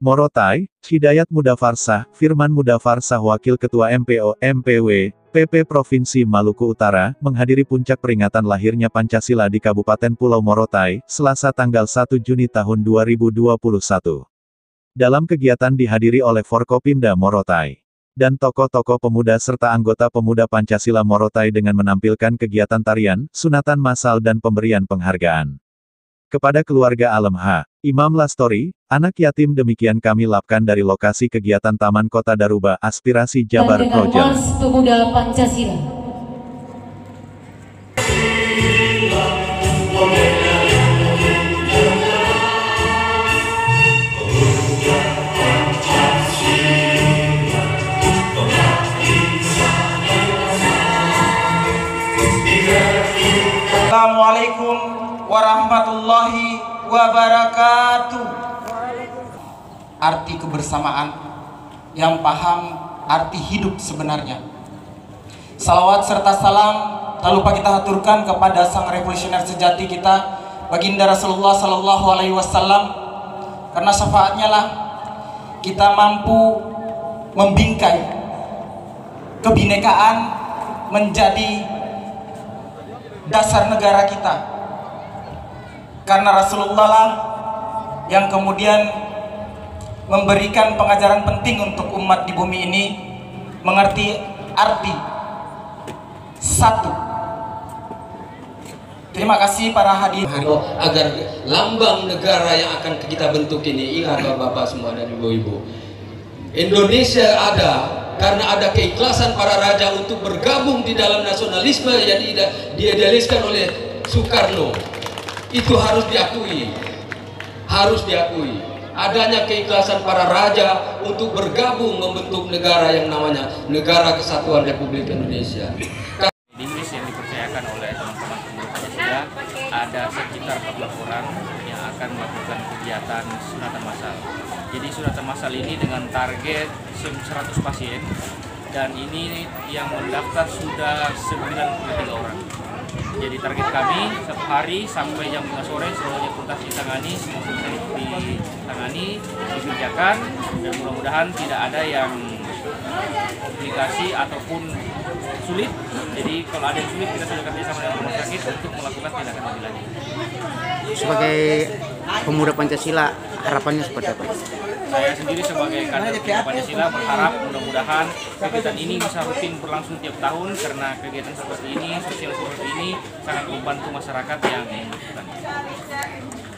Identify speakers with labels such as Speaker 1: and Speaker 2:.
Speaker 1: Morotai, Hidayat Mudafarsah, Firman Mudafarsah Wakil Ketua MPO, MPW, PP Provinsi Maluku Utara, menghadiri puncak peringatan lahirnya Pancasila di Kabupaten Pulau Morotai, Selasa tanggal 1 Juni tahun 2021. Dalam kegiatan dihadiri oleh Forkopimda Morotai dan tokoh-tokoh pemuda serta anggota pemuda Pancasila Morotai dengan menampilkan kegiatan tarian, sunatan massal dan pemberian penghargaan kepada keluarga Alem H. Imam Lastori, anak yatim. Demikian kami lapkan dari lokasi kegiatan Taman Kota Daruba Aspirasi Jabar Project.
Speaker 2: Pemuda Pancasila.
Speaker 3: Assalamualaikum warahmatullahi wabarakatuh. Arti kebersamaan yang paham arti hidup sebenarnya. Salawat serta salam tak lupa kita haturkan kepada sang revolusioner sejati kita, Baginda Rasulullah Sallallahu Alaihi Wasallam. Karena syafaatnya lah kita mampu membingkai kebinekaan menjadi dasar negara kita, karena Rasulullah lah yang kemudian memberikan pengajaran penting untuk umat di bumi ini mengerti arti satu. Terima kasih para hadirin.
Speaker 4: Agar lambang negara yang akan kita bentuk ini, ingat bapak-bapak semua dan ibu-ibu, Indonesia ada karena ada keikhlasan para raja untuk bergabung di dalam nasionalisme yang diidealiskan oleh Soekarno. Itu harus diakui, adanya keikhlasan para raja untuk bergabung membentuk negara yang namanya Negara Kesatuan Republik Indonesia.
Speaker 5: Inggris yang dipercayakan oleh teman-teman pemuda Pancasila, ada sekitar 40 orang yang akan melakukan kegiatan sunatan massal. Jadi sunatan massal ini dengan target 100 pasien, dan ini yang mendaftar sudah 93 orang. Jadi target kami satu hari sampai jam 5 sore semuanya tuntas ditangani, semua ditangani, dikerjakan, dan mudah-mudahan tidak ada yang komplikasi ataupun sulit. Jadi kalau ada yang sulit, kita sudah kerja sama dengan rumah sakit untuk melakukan tindakan lebih lanjut.
Speaker 6: Sebagai pemuda Pancasila, harapannya seperti apa?
Speaker 5: Saya sendiri sebagai kader pemuda Pancasila berharap mudah-mudahan kegiatan ini bisa rutin berlangsung tiap tahun, karena kegiatan seperti ini, sosial seperti ini sangat membantu masyarakat yang membutuhkan.